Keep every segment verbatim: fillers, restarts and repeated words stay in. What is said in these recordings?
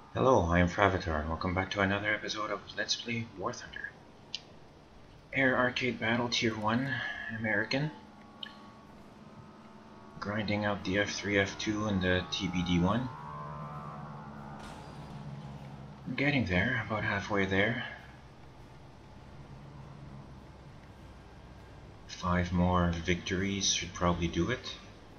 Hello, I am FrAvatar, and welcome back to another episode of Let's Play War Thunder. Air Arcade Battle Tier one, American. Grinding out the F three, F two, and the T B D one. I'm getting there, about halfway there. Five more victories should probably do it.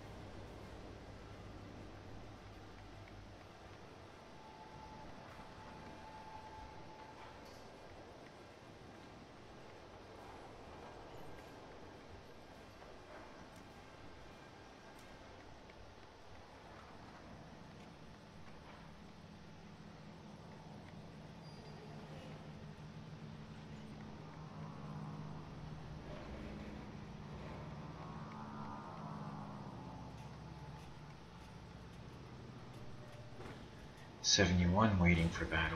seventy-one waiting for battle.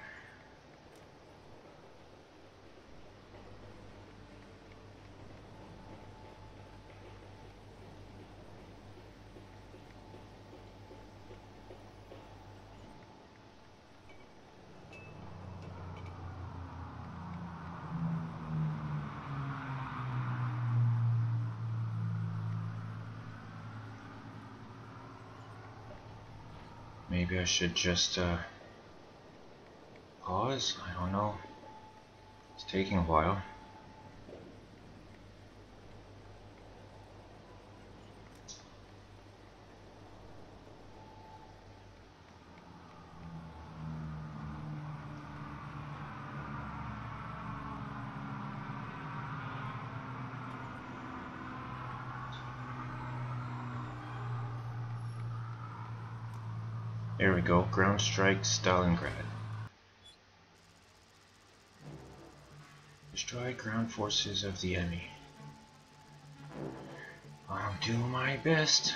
Maybe I should just uh, pause? I don't know. It's taking a while. There we go, ground strike Stalingrad. Destroy ground forces of the enemy. I'll do my best.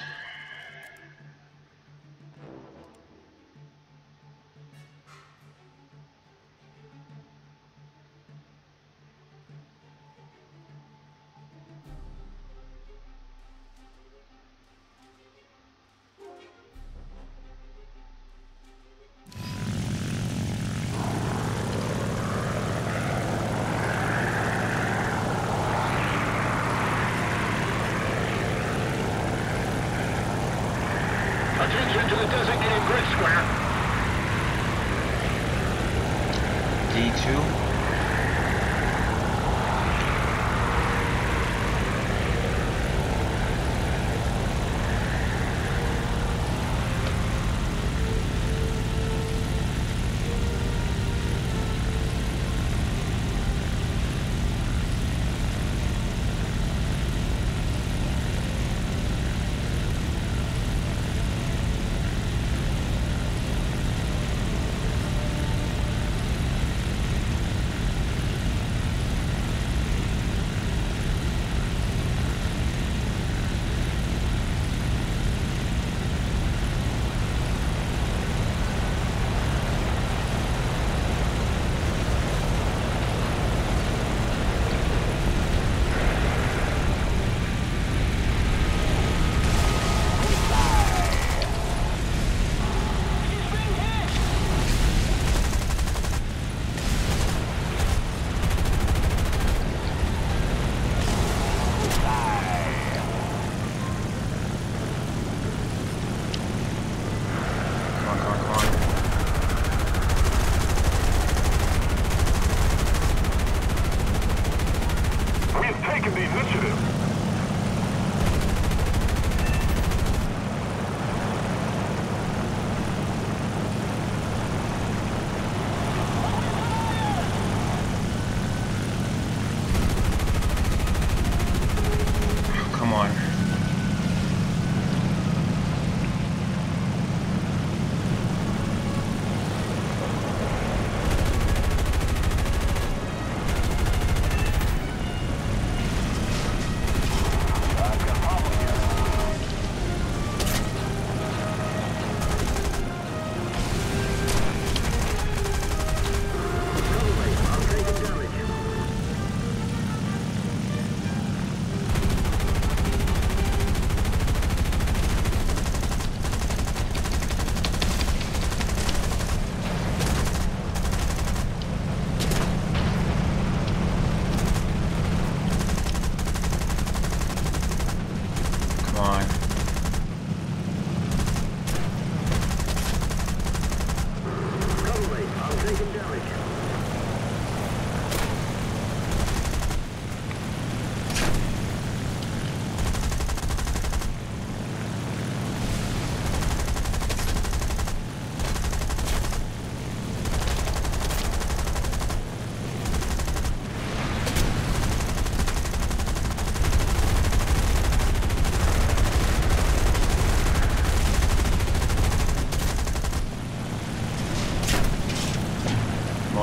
Attention to the designated grid square. D two.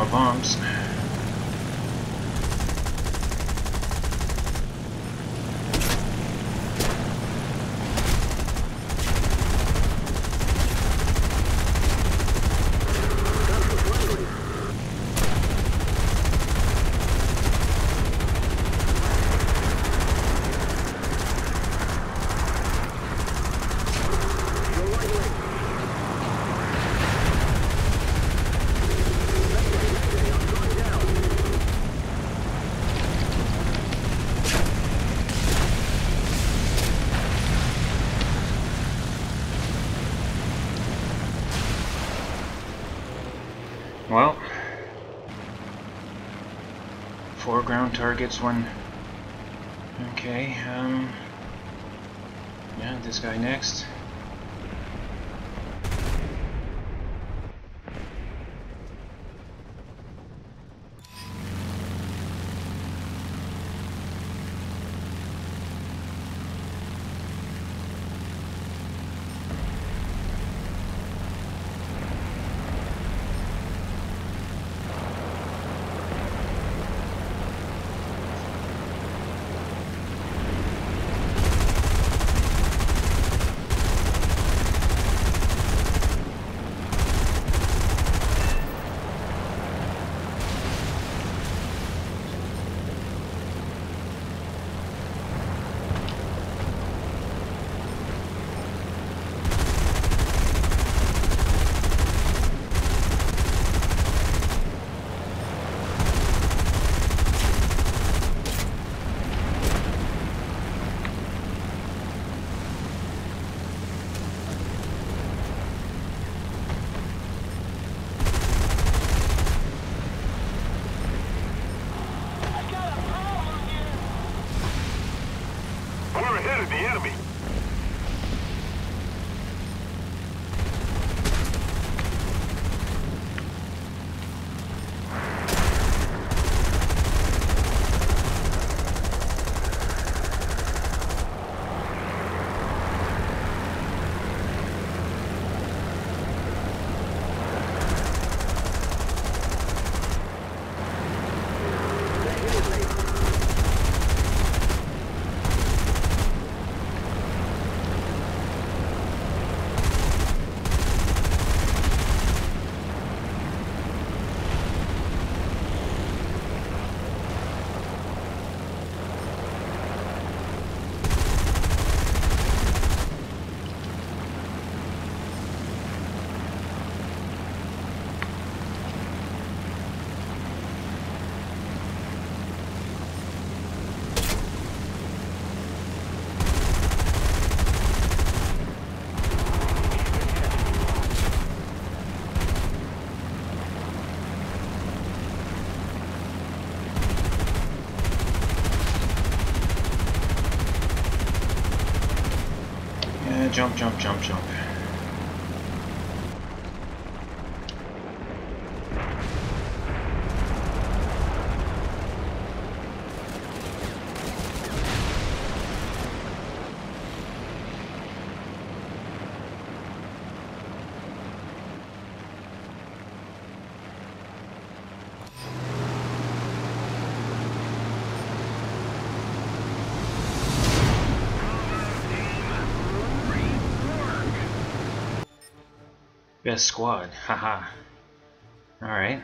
bombs. Well, four ground targets, one. Okay, um, yeah, this guy next. The enemy. Jump, jump, jump, jump. Best squad, haha. Alright.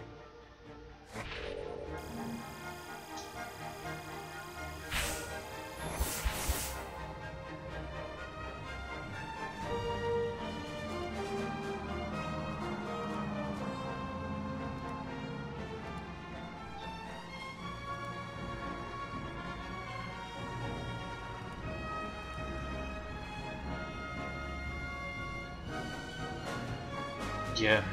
Yeah.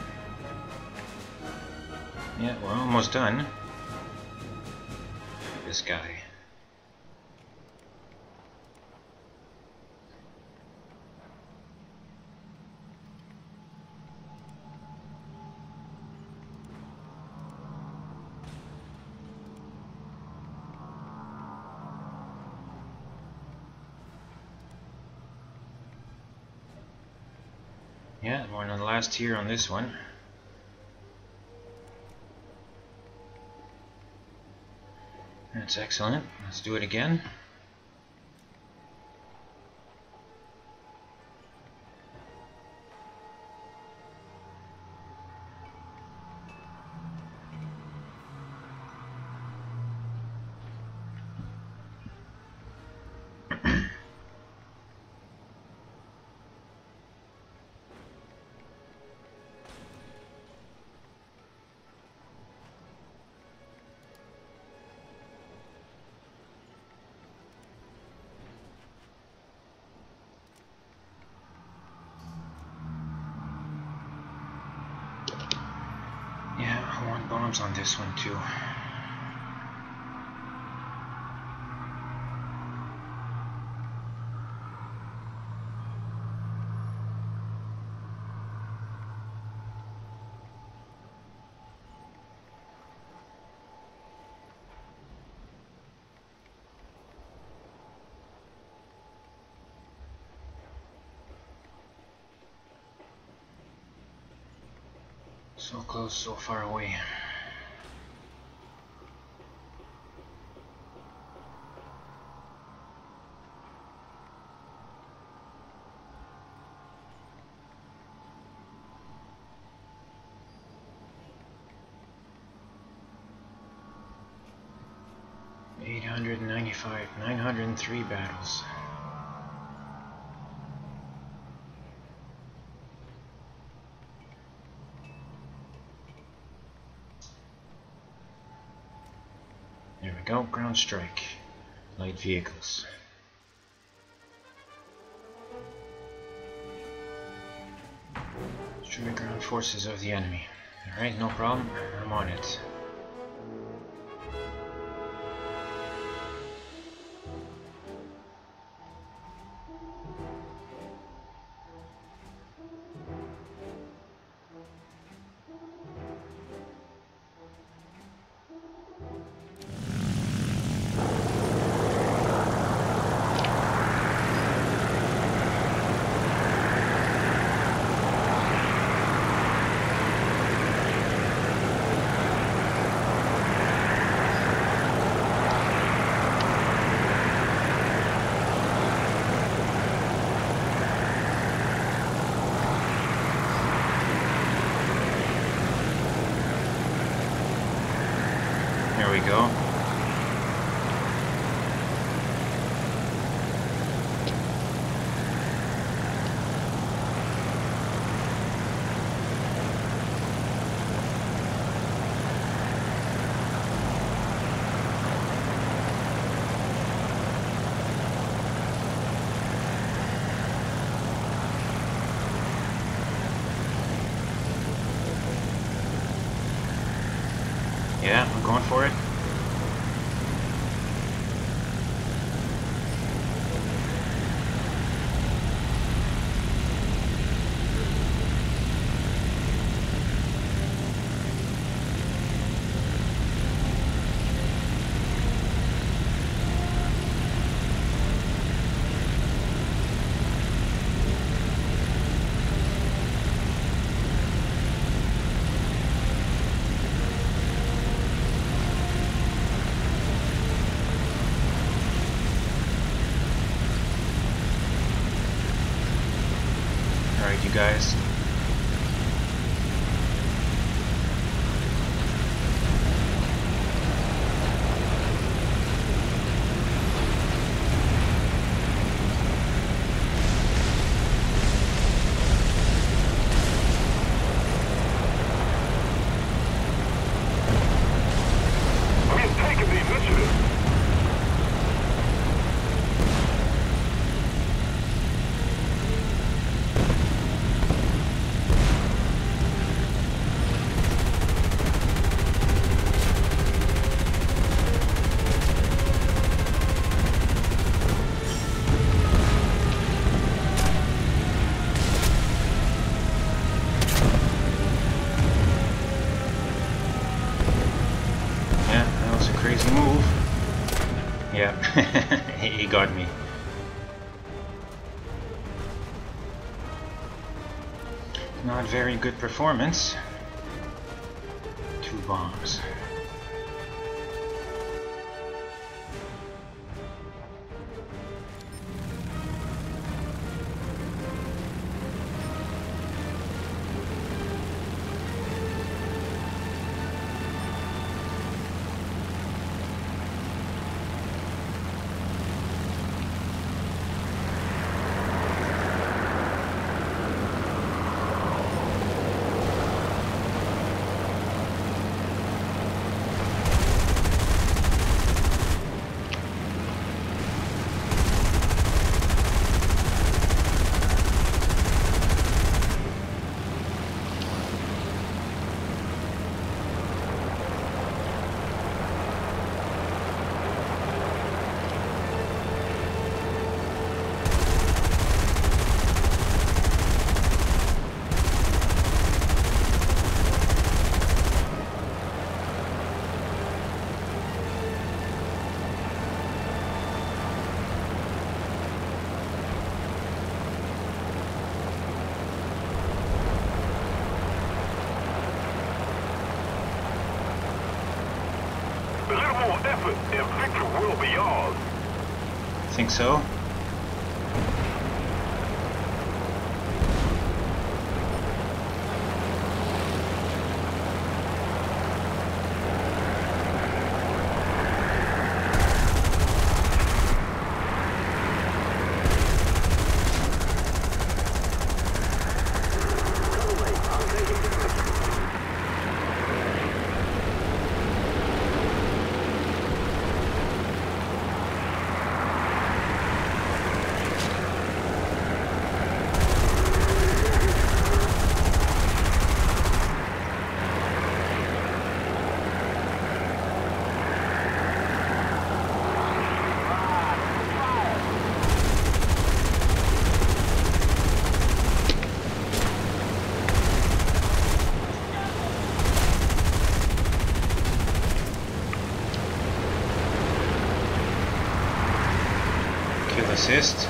Yeah, we're almost done. This guy. Yeah, we're on the last tier on this one. That's excellent. Let's do it again. Yeah, I want bombs on this one too. So close, so far away. eight hundred ninety-five, nine hundred three battles. There we go, ground strike. Light vehicles. Destroy ground forces of the enemy. Alright, no problem. I'm on it. There we go. Yeah, I'm going for it. Alright, you guys. We've taken the initiative. Crazy move. Yeah, he got me. Not very good performance. Two bombs. One more effort and victory will be ours. Think so? Assist.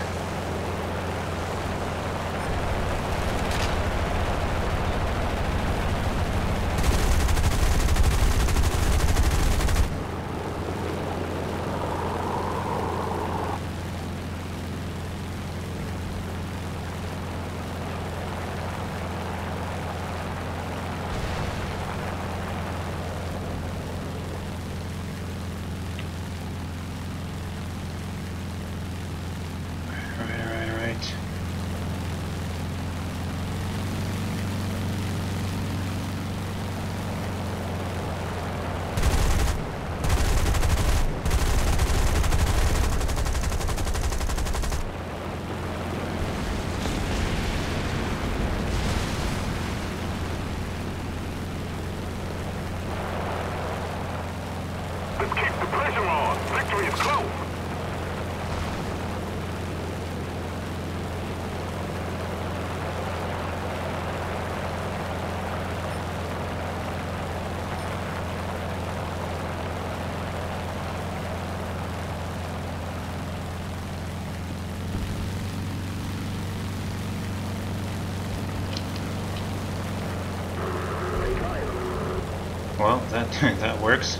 Let's keep the pressure on. Victory is close. Well, that that works.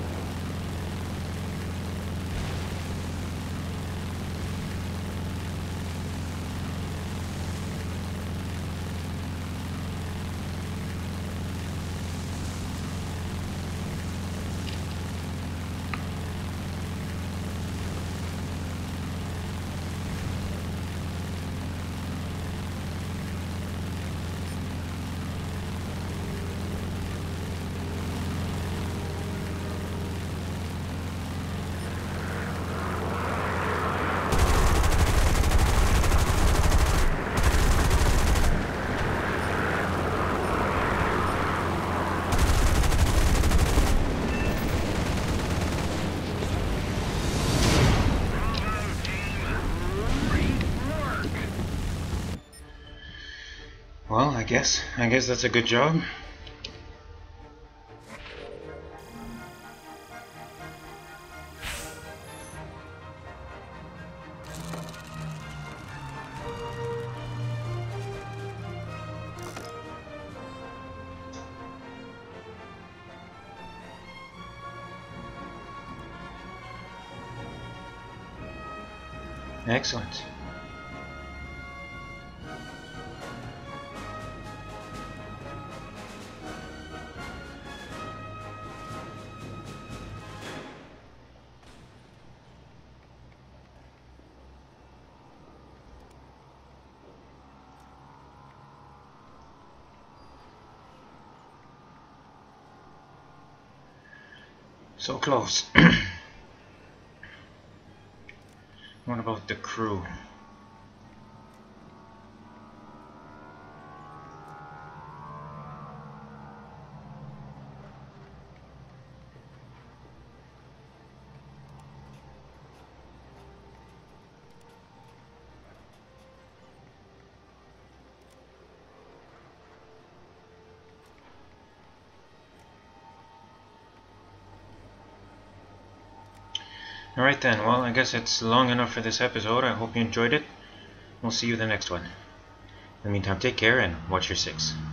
Well, I guess, I guess that's a good job. Excellent. So close. What about the crew? Alright then, well, I guess it's long enough for this episode. I hope you enjoyed it. We'll see you in the next one. In the meantime, take care and watch your six.